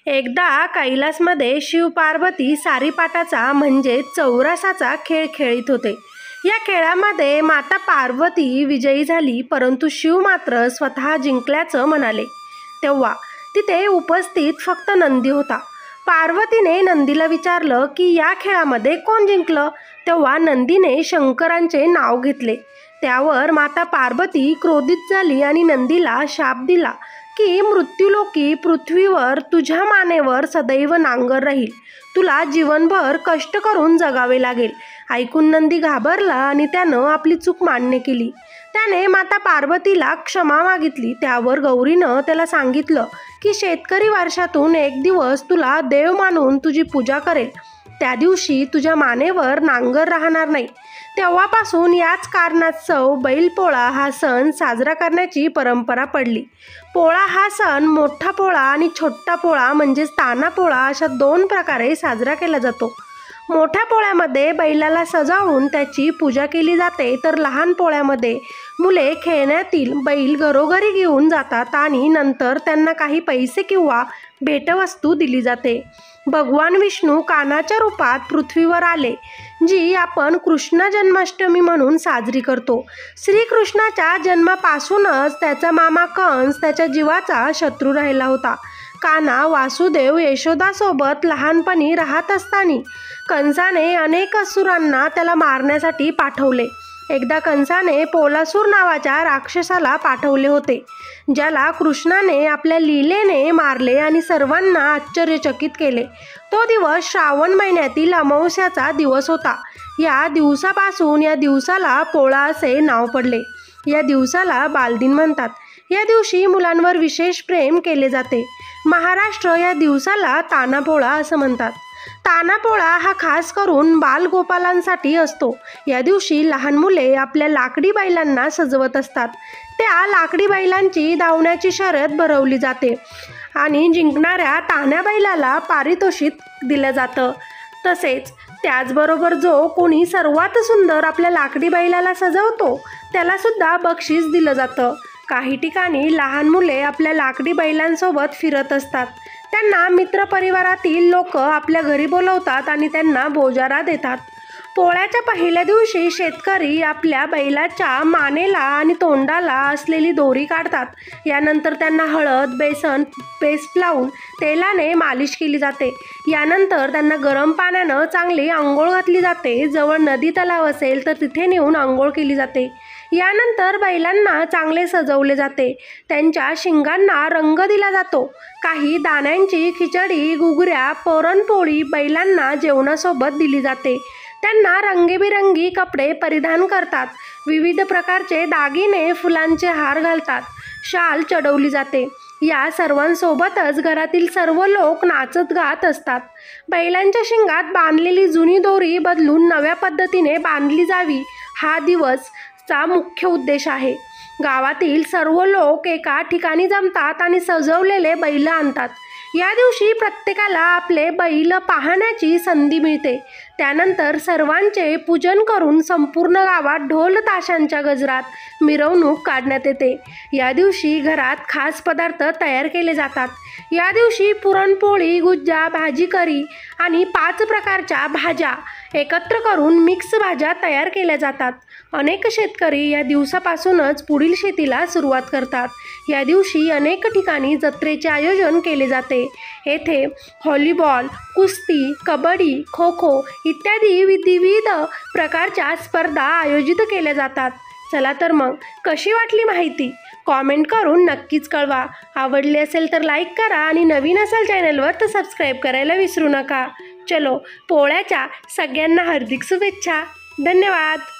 एकदा कैलासमध्ये शिव पार्वती सारीपाटाचा म्हणजे चौरसाचा खेळ खेळत होते। या खेळामध्ये माता पार्वती विजयी झाली, परंतु शिव मात्र स्वतः जिंकल्याचं म्हणाले। तेव्हा तिथे उपस्थित फक्त नंदी होता। पार्वतीने नंदीला विचारलं की या खेळामध्ये कोण जिंकलं? तेव्हा नंदीने शंकरांचे नाव घेतले। त्यावर माता पार्वती क्रोधित झाली आणि नंदीला शाप दिला की मृत्यूलोकी पृथ्वीवर तुझ्या मानेवर सदैव नांगर राहील, तुला जीवनभर कष्ट करून जगावे लागेल। ऐकून नंदी घाबरला आणि त्यानं आपली चूक मान्य केली। त्याने माता पार्वतीला क्षमा मागितली। त्यावर गौरीनं त्याला सांगितलं की शेतकरी वर्षातून एक दिवस तुला देव मानून तुझी पूजा करेल, त्या दिवशी तुझ्या मानेवर नांगर राहणार नाही। तेव्हापासून याच कारणास्तव बैलपोळा हा सण साजरा करण्याची परंपरा पडली। पोळा हा सण मोठा पोळा आणि छोटा पोळा म्हणजेच ताना पोळा अशा दोन प्रकारे साजरा केला जातो। मोठ्या पोळ्यामध्ये बैलाला सजावून त्याची पूजा केली जाते, तर लहान पोळ्यामध्ये मुले खेळण्यातील बैल घरोघरी घेऊन जातात आणि नंतर त्यांना काही पैसे किंवा भेटवस्तू दिली जाते। भगवान विष्णू कान्हाच्या रूपात पृथ्वीवर आले, जी आपण कृष्ण जन्माष्टमी म्हणून साजरी करतो। श्रीकृष्णाच्या जन्मापासूनच त्याचा मामा कंस त्याच्या जीवाचा शत्रू राहिला होता। कान्हा वासुदेव यशोदासोबत लहानपणी राहत असताना कंसाने अनेक असुरांना त्याला मारण्यासाठी पाठवले। एकदा कंसाने पोलासूर नावाच्या राक्षसाला पाठवले होते, ज्याला कृष्णाने आपल्या लीलेने मारले आणि सर्वांना आश्चर्यचकित केले। तो दिवस श्रावण महिन्यातील अमावस्याचा दिवस होता। या दिवसापासून या दिवसाला पोळा असे नाव पडले। या दिवसाला बालदिन म्हणतात। या दिवशी मुलांवर विशेष प्रेम केले जाते। महाराष्ट्र या दिवसाला तानापोळा असं म्हणतात। तानापोळा हा खास करून बालगोपालांसाठी असतो। या दिवशी लहान मुले आपल्या लाकडी बैलांना सजवत असतात। त्या लाकडी बैलांची धावण्याची शर्यत भरवली जाते आणि जिंकणाऱ्या तान्या बैलाला पारितोषिक दिलं जातं। तसेच त्याचबरोबर जो कोणी सर्वात सुंदर आपल्या लाकडी बैलाला सजवतो त्याला सुद्धा बक्षीस दिलं जातं। काही ठिकाणी लहान मुले आपल्या लाकडी बैलांसोबत फिरत असतात। त्यांना मित्रपरिवारातील लोक आपल्या घरी बोलवतात आणि त्यांना बोजारा देतात। पोळ्याच्या पहिल्या दिवशी शेतकरी आपल्या बैलाच्या मानेला आणि तोंडाला असलेली दोरी काढतात। यानंतर त्यांना हळद, बेसन पेस्ट लावून तेलाने मालिश केली जाते। यानंतर त्यांना गरम पाण्यानं चांगली आंघोळ घातली जाते। जवळ नदी तलाव असेल तर तिथे नेऊन आंघोळ केली जाते। यानंतर बैलांना चांगले सजवले जाते। त्यांच्या शिंगांना रंग दिला जातो। काही दाण्यांची खिचडी, घुगऱ्या, पुरणपोळी बैलांना जेवणासोबत दिली जाते। त्यांना रंगीबिरंगी कपडे परिधान करतात। विविध प्रकारचे दागिने, फुलांचे हार घालतात। शाल चढवली जाते। या सर्वांसोबतच घरातील सर्व लोक नाचत गात असतात। बैलांच्या शिंगात बांधलेली जुनी दोरी बदलून नव्या पद्धतीने बांधली जावी, हा दिवसचा मुख्य उद्देश आहे। गावातील सर्व लोक एका ठिकाणी जमतात आणि सजवलेले बैल आणतात। या दिवशी प्रत्येकाला आपले बैल पाहण्याची संधी मिळते। त्यानंतर सर्वांचे पूजन करून संपूर्ण गावात ढोल ताशांच्या गजरात मिरवणूक काढण्यात येते। या दिवशी घरात खास पदार्थ तयार केले जातात। या दिवशी पुरणपोळी, गुज्जा, भाजी करी आणि 5 प्रकारच्या भाज्या एकत्र करून मिक्स भाज्या तयार केल्या जातात। अनेक शेतकरी या दिवसापासूनच पुढील शेतीला सुरुवात करतात। या दिवशी अनेक ठिकाणी जत्रेचे आयोजन केले जाते। येथे व्हॉलीबॉल, कुस्ती, कबड्डी, खो खो इत्यादी विविध प्रकारच्या स्पर्धा आयोजित केल्या जातात। चला तर मग कशी वाटली माहिती? कॉमेंट करून नक्कीच कळवा। आवडली असेल तर लाईक करा आणि नवीन असेल चॅनलवर तर सबस्क्राईब करायला विसरू नका। चलो, पोळ्याच्या सगळ्यांना हार्दिक शुभेच्छा। धन्यवाद।